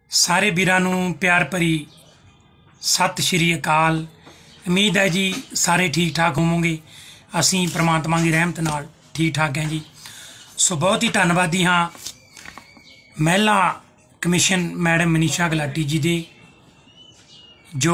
सारे वीरां नूं प्यार भरी सत श्री अकाल। उम्मीद है जी सारे ठीक ठाक होवोगे। असीं परमात्मा की रहमत नाल ठीक ठाक हैं जी। सो बहुत ही धन्नवादी हाँ महिला कमिशन मैडम मनीषा गुलाटी जी दे, जो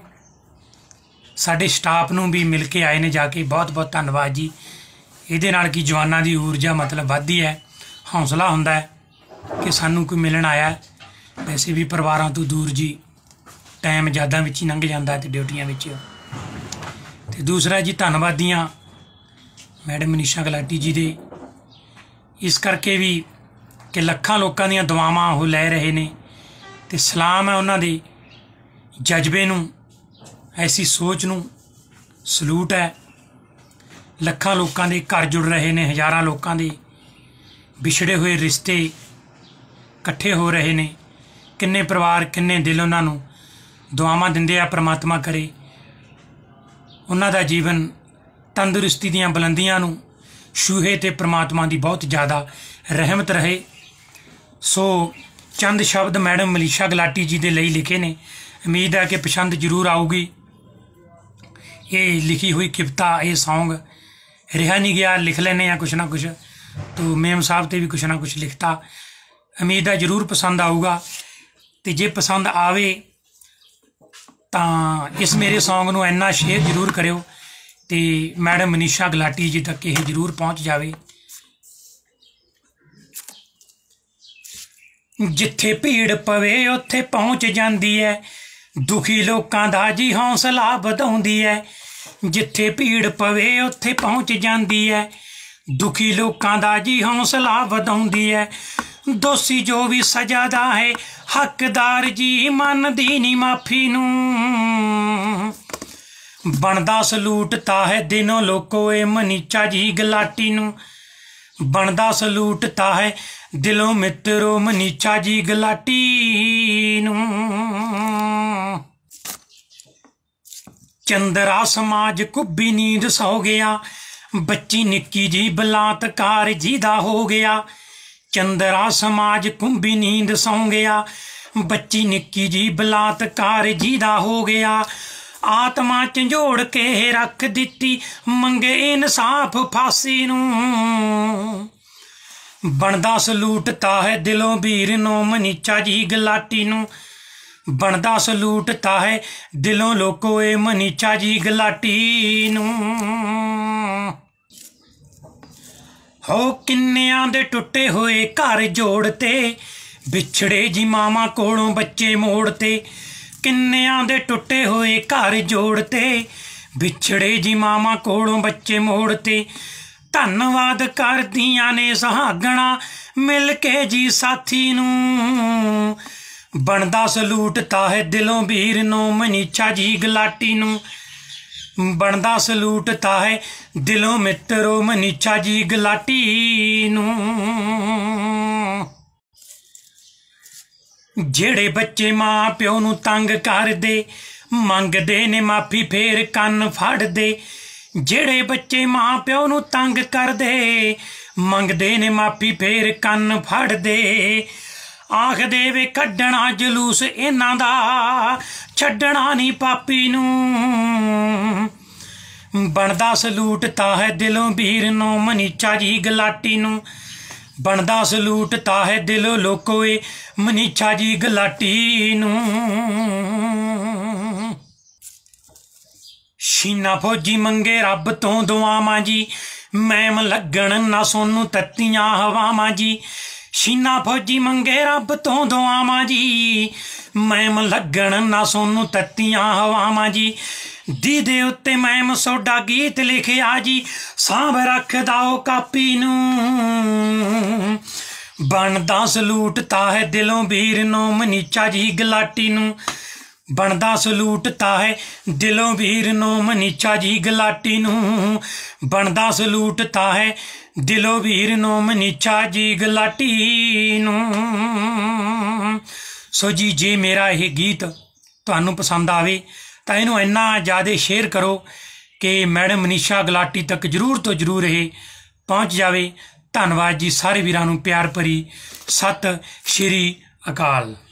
साडे स्टाफ नूं भी मिल के आए ने जाके। बहुत बहुत धन्नवाद जी। इहदे नाल कि जवानां दी ऊर्जा मतलब वधदी है, हौसला हुंदा है कि सानूं कोई मिलण आया है। वैसे भी परिवारां तो दूर जी टाइम यादां विच ही लंघ जांदा ते ड्यूटियां विच। ते दूसरा जी धन्नवादी हाँ मैडम मनीषा गुलाटी जी दे इस करके भी कि लखां लोकां दीयां दुआवां वो लै रहे ने ते सलाम है उन्हां दे जज्बे नूं, ऐसी सोच नूं सलूट है। लखां लोकां दे घर जुड़ रहे ने, हज़ारां लोकां दे विछड़े हुए रिश्ते इकट्ठे हो रहे ने। किन्ने परिवार किन्ने दिल उन्हां नूं दुआवां दिंदे आ। परमात्मा करे उन्हां दा जीवन तंदुरुस्ती दीयां बुलंदियां नूं छूहे ते परमात्मा दी बहुत ज़्यादा रहमत रहे। सो चंद शब्द मैडम मनीषा गुलाटी जी दे लई लिखे ने। उम्मीद है कि पसंद जरूर आऊगी। ये लिखी हुई किबता, ये सॉन्ग रिहा नहीं गया, लिख लेने या कुछ ना कुछ, तो मेम साहब ते भी कुछ ना कुछ लिखता। उम्मीद है जरूर पसंद आऊगा। तो जे पसंद आवे तो इस मेरे सॉन्ग नूं इन्ना शेयर जरूर करियो ते मैडम मनीषा गुलाटी जी तक ये जरूर पहुँच जावे। जिथे भीड़ पवे उत्थे पहुँच जाती है, दुखी लोकां दा जी हौसला वधाउंदी है। जिथे भीड़ पवे उत्थे पहुँच जाती है, दुखी लोकां दा जी हौसला वधाउंदी है। दोषी जो भी सजा दा है हकदार जी मनदी नी माफी नूं। बनदा सलूट ता है दिनों लोको ए मनीषा जी गुलाटी नूं। बनदा सलूट ता है दिलों मित्रो मनीषा जी गुलाटी नूं। चंदरा समाज कुब्बी नींद सौ गया, बच्ची निक्की जी बलात्कार जी दा हो गया। चंदरा समाज कुंभी नींद सौ गया, बच्ची निक्की जी बलात्कार जी दा हो गया। आत्मा झंझोड़ के रख दिती मंगे इंसाफ फांसी नूं। बनदा सलूट ता है दिलों वीर नो मनीषा जी गुलाटी नूं। बनदा सलूट ता है दिलों लोको ए मनीषा जी गुलाटी नूं। हो किन्नियां दे टुटे हुए घर जोड़ते, बिछड़े जी मामा कोलों बच्चे मोड़ते। किन्नियां दे टुटे हुए घर जोड़ते, बिछड़े जी मामा कोलों बच्चे मोड़ते। धन्नवाद करदियां ने सुहागणा मिल के जी साथी नूं। बनदा सलूट ता है दिलों वीर नो मनीषा जी गुलाटी नूं। बनदा सलूट ता है दिलों मित्रो मनीषा जी गुलाटी नूं। जेड़े बच्चे मां प्यो नूं तंग करदे, मंगदे ने माफी फेर कन्न फड़दे। जेड़े बच्चे मां प्यो नूं तंग करदे, मंगदे ने माफी फेर कन्न फड़दे। आखदे वे कड्डना जलूस इन्हां दा, छड्डना नी पापी नूं। बनदा सलूट ता है दिलों वीर नो मनीषा जी गुलाटी नूं। बनदा सलूट ता है दिलों लोको ए मनीषा जी गुलाटी नूं। शीना फौजी मंगे रब तो दुआवां जी, मैम लगण ना सोनू तत्तियां हवावां जी। शीना फौजी मंगे रब तो दुआवां जी, मैम लगण ना सोनू तत्तियां हवावां जी। दीदे उत्ते मैम सोडा गीत लिखिया जी, सांभ रखदा ओ कापी नूं। बनदा सलूट ता है दिलों वीर नो मनीषा जी गुलाटी नूं। बनदा सलूट ता है दिलों वीर नो मनीषा जी गुलाटी नूं। बनदा सलूट ता है दिलों वीर नो मनीषा जी गुलाटी नूं। सो जी जे मेरा यह गीत तुहानूं पसंद आवे तो इनू इन्ना ज़्यादा शेयर करो कि मैडम मनीषा गुलाटी तक जरूर तो जरूर ये पहुँच जाए। धन्नवाद जी सारे वीरां नूं प्यार भरी सत श्री अकाल।